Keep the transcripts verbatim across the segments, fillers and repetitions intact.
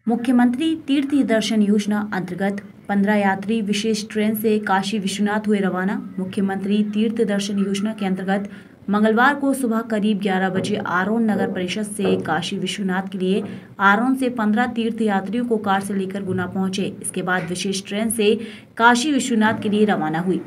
मुख्यमंत्री तीर्थ दर्शन योजना अंतर्गत पंद्रह यात्री विशेष ट्रेन से काशी विश्वनाथ हुए रवाना। मुख्यमंत्री तीर्थ दर्शन योजना के अंतर्गत मंगलवार को सुबह करीब ग्यारह बजे आरोन नगर परिषद से काशी विश्वनाथ के लिए आरोन से पंद्रह तीर्थ यात्रियों को कार से लेकर गुना पहुंचे। इसके बाद विशेष ट्रेन से काशी विश्वनाथ के लिए रवाना हुई।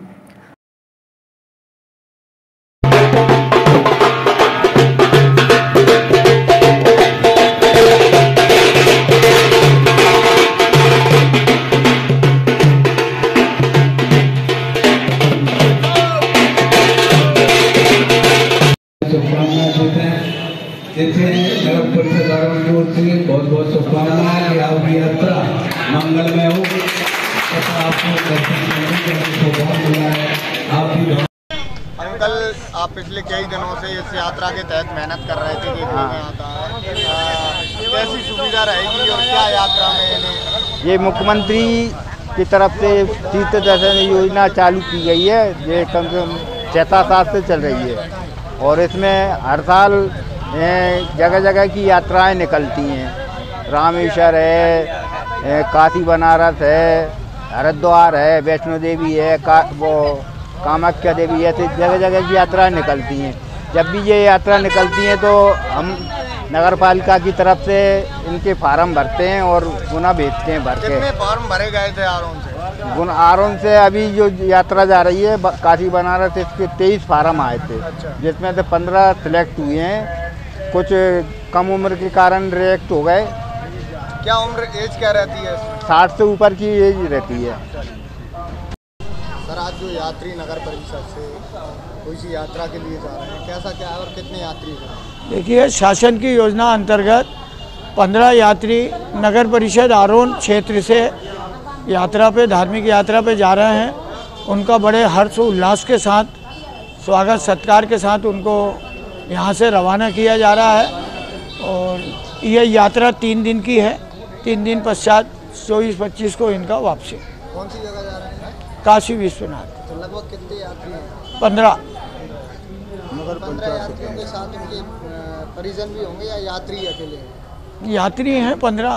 बहुत बहुत शुभकामनाएं कि आपकी यात्रा मंगलमय हो। अंकल, आप पिछले कई दिनों से इस यात्रा के तहत मेहनत कर रहे थे। देखने में आता है कैसी सुविधा रहेगी और क्या यात्रा में ये मुख्यमंत्री की तरफ से तीर्थ दर्शन योजना चालू की गई है। ये कम से कम छः सात से चल रही है और इसमें हर साल जगह जगह की यात्राएं निकलती हैं। रामेश्वर है, काशी बनारस है, हरिद्वार है, वैष्णो देवी है, का वो कामाख्या देवी है। तो जगह जगह की यात्राएं निकलती हैं। जब भी ये यात्रा निकलती हैं तो हम नगर पालिका की तरफ से इनके फार्म भरते हैं और गुना भेजते हैं भर के। कितने फार्म भरे गए थे आरोन से? गुना आरोन से अभी जो यात्रा जा रही है काशी बनारस, इसके तेईस फार्म आए थे। अच्छा। जिसमें से पंद्रह सिलेक्ट हुए हैं। कुछ कम उम्र के कारण रिजेक्ट हो गए। क्या उम्र एज क्या रहती है? साठ से ऊपर की एज रहती है। सर, आज जो यात्री नगर परिषद से कोई सी यात्रा के लिए जा रहे हैं, कैसा क्या है और कितने यात्री जा रहे हैं? देखिए, शासन की योजना अंतर्गत पंद्रह यात्री नगर परिषद आरोन क्षेत्र से यात्रा पे धार्मिक यात्रा पे जा रहे हैं। उनका बड़े हर्ष उल्लास के साथ स्वागत सत्कार के साथ उनको यहाँ से रवाना किया जा रहा है और यह यात्रा तीन दिन की है। तीन दिन पश्चात चौबीस पच्चीस को इनका वापसी। कौन सी जगह जा रहे हैं? काशी विश्वनाथ। तो लगभग कितने यात्री हैं? पंद्रह। पंद्रह यात्रियों के साथ उनके परिजन भी होंगे या यात्री अकेले हैं? यात्री हैं पंद्रह।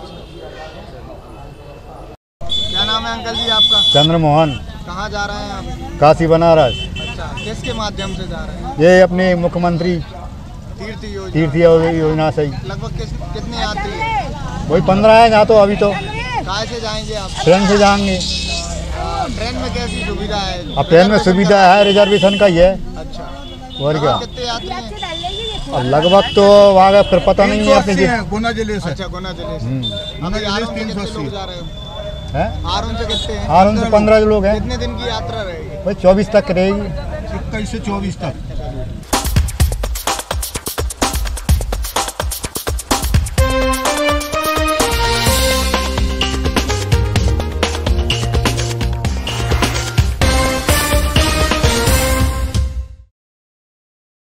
क्या नाम है अंकल जी आपका? चंद्रमोहन। कहाँ जा रहे हैं आप? काशी बनारस। अच्छा, किसके माध्यम से जा रहे हैं? ये अपने मुख्यमंत्री तीर्थ योजना तीर्थ योजना से। लगभग किस कितने यात्री हैं? वही पंद्रह है। यहाँ तो अभी तो कहाँ से जाएंगे आप? ट्रेन से जाएंगे। ट्रेन में कैसी सुविधा है? अब ट्रेन में सुविधा है, रिजर्वेशन का ही है। अच्छा, और क्या? कितने यात्री हैं? अब लगभग तो वहाँ का फिर पता नहीं है अपने। गुना जिले से। अच्छा, गुना जिले से। अभी आरोन से कितने लोग जा रहे हो? है आरोन से कितने हैं? आरोन से पंद्रह लोग हैं। कितने दिन की यात्रा रहेगी? भाई चौबीस तक रहेगी। इक्कीस से चौबीस तक।